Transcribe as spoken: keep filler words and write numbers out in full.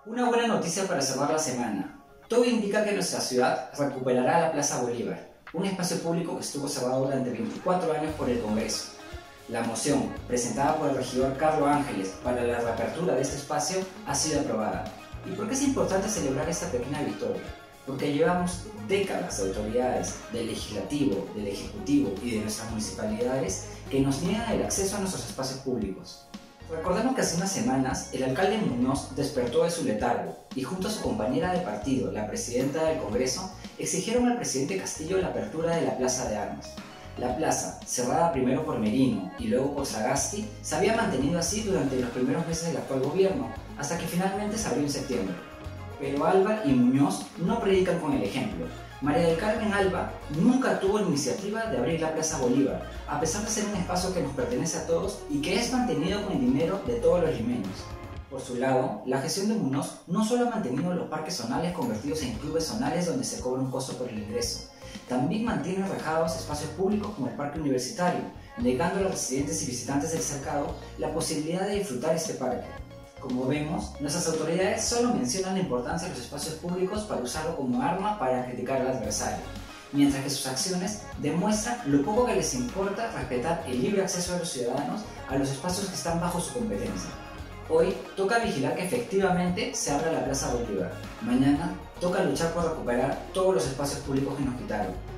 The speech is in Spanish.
Una buena noticia para cerrar la semana. Todo indica que nuestra ciudad recuperará la Plaza Bolívar, un espacio público que estuvo cerrado durante veinticuatro años por el Congreso. La moción, presentada por el regidor Carlos Ángeles para la reapertura de este espacio, ha sido aprobada. ¿Y por qué es importante celebrar esta pequeña victoria? Porque llevamos décadas de autoridades del Legislativo, del Ejecutivo y de nuestras municipalidades que nos niegan el acceso a nuestros espacios públicos. Recordemos que hace unas semanas el alcalde Muñoz despertó de su letargo y junto a su compañera de partido, la presidenta del Congreso, exigieron al presidente Castillo la apertura de la Plaza de Armas. La plaza, cerrada primero por Merino y luego por Sagasti, se había mantenido así durante los primeros meses del actual gobierno, hasta que finalmente se abrió en septiembre. Pero Alba y Muñoz no predican con el ejemplo. María del Carmen Alba nunca tuvo la iniciativa de abrir la Plaza Bolívar, a pesar de ser un espacio que nos pertenece a todos y que es mantenido con el dinero de todos los limeños. Por su lado, la gestión de Muñoz no solo ha mantenido los parques zonales convertidos en clubes zonales donde se cobra un costo por el ingreso, también mantiene rejados espacios públicos como el Parque Universitario, negando a los residentes y visitantes del cercado la posibilidad de disfrutar este parque. Como vemos, nuestras autoridades solo mencionan la importancia de los espacios públicos para usarlo como arma para criticar al adversario, mientras que sus acciones demuestran lo poco que les importa respetar el libre acceso de los ciudadanos a los espacios que están bajo su competencia. Hoy toca vigilar que efectivamente se abra la Plaza Bolívar. Mañana toca luchar por recuperar todos los espacios públicos que nos quitaron.